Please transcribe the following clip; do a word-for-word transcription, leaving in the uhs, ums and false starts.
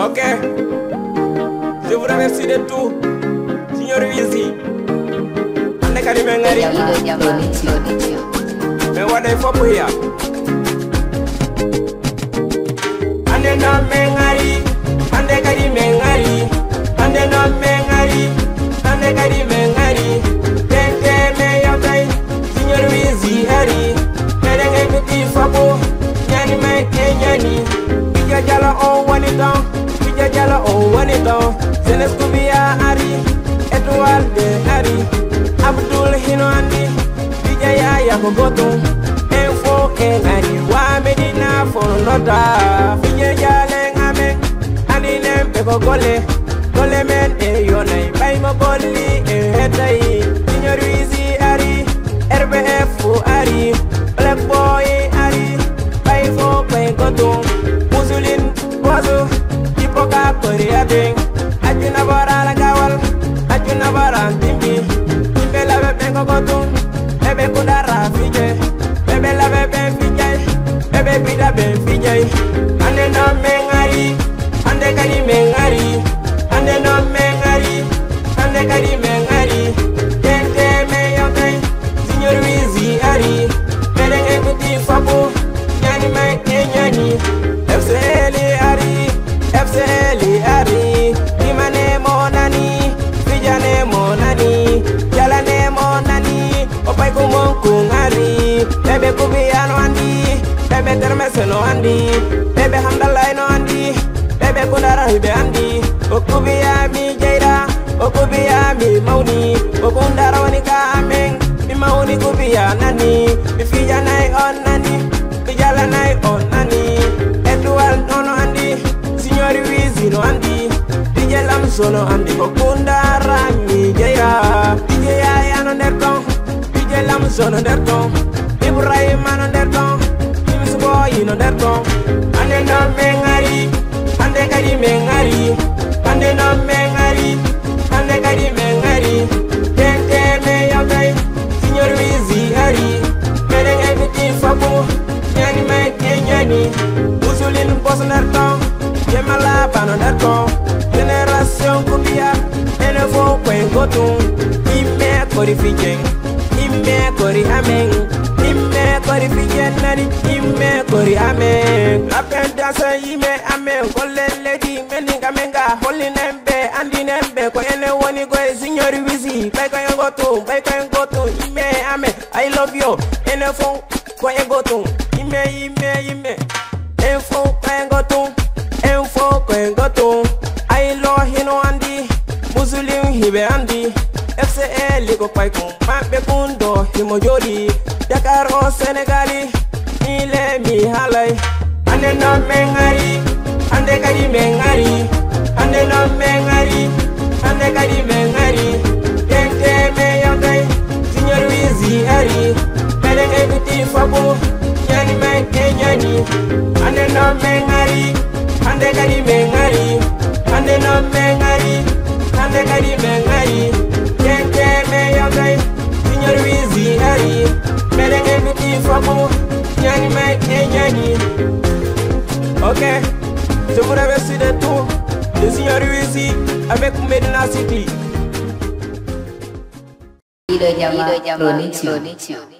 Ok, je vous remercie de tout. Signor Wizi, ande kadi men ngari. Men waɗay fof hiya. Ande no men ngari, ande kadi men ngari. Ande no men ngari, ande kadi men ngari. Tente me yotay, Signor Wizi ari. Meden e kuti fopo, nyani mai ke nyani. Bija jala on wani don, bija jala on wani don. Senes kubia ari, Edouard de ari. Abdul hino andi, bija ya ya kogoto. Info e ngari, wa medina for nota. Bija jale ngame, andi nempe ko gole. Gole men e yonai, bay mo goli e hetai. Signor Wizi ari, R B F ari. Black boy ari, bay fo bay goto. Musulin wazo, ipoka kori abeng. Ajuna bara la gawal, ajuna bara timbi. Timbe la bebe goto, bebe kudara fije. Bebe la bebe fije, bebe bida ben fije. Ande no mengari, ande kadi mengari. Ande no mengari, ande kadi mengari. Tente me yotay, Signor Wizi ari. Meden e kuti fabu, nyani mai e nyani. F C L ari, F C L ari. Imane monani, fijane monani. Jalane monani, opay kumon kungari. Bebe kubiano andi, bebe termese no andi. Bebe hamdalay no andi, bebe kundara hibe andi. Okubiya mi jaira, okubiya mi mauni. Okundara wani ka ameng, mi mauni kubiya nani. Mi fija nai on nani, mi jala nai on nani. Edouard no andi, Signor Wizi no andi. D J Lamso no andi, okundara mi jaira. D J Yaya no nerton, D J Lamso no nerton. Ibrahima no nerton, Miss Boy no nerton. Ande no mengari, ande kadi mengari. Ande no mengari, ande kadi mengari. Tente me yotay, Signor Wizi ari. Meden e kuti fabu, nyani mai ke nyani. Musulin bos nerton, Jemala bano nerton. Generation kubia, ene fo kwen gotum. Ime kori fijen, ime kori ameng. Ime kori fijen nani, ime kori ameng. Apenda sa ime ameng, kole lady meninga menga. Holy nembe, andi nembe, ko ene woni go Signor Wizi. Bay ko en gotum, bay ko en gotum. Ime ameng, I love you. Ene fo ko en gotum. Ime ime ime. Enfo ko en gotum, enfo ko en gotum. I love hino andi, Muslim hibe andi. F C L ko pay kun, mabe kundo himo jodi. Dakar o Senegali, ile mi halay. Ande no mengari, ande kadi mengari. Ande no mengari, ande kadi mengari. Tente me yotay, Signor Wizi ari. Meden e kuti fabu, nyani mai ke nyani. Ande no mengari, ande kadi mengari. Ande no mengari, ande kadi mengari. Tente me yotay, Signor Wizi ari. Meden e kuti fabu, nyani mai ke nyani. Ok, je vous remercie de tout. Le Signor Wizi avec Medina City. Video Jama Production.